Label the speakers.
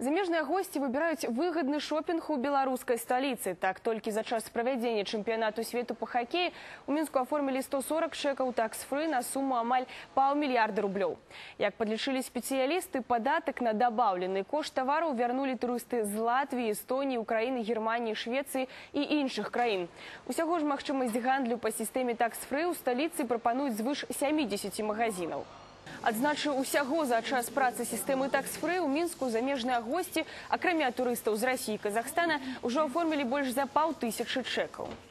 Speaker 1: Замежные гости выбирают выгодный шопинг у белорусской столицы. Так, только за час проведения чемпионату свету по хоккею у Минску оформили 140 чеков такс-фри на сумму амаль паўмільярда рублёў. Як подлічылі специалисты, податок на добавленный кошт товаров вернули туристы з Латвии, Эстонии, Украины, Германии, Швеции и іншых краін. Усяго ж магчымасць гандлю по системе такс-фри у столицы пропонуют звыш 70 магазинов. Адзначу, усяго за час працы сістэмы такс-фри у Мінску замежныя госці, акрамя турыстаў з России и Казахстана, уже оформили больше за 5000 чеков.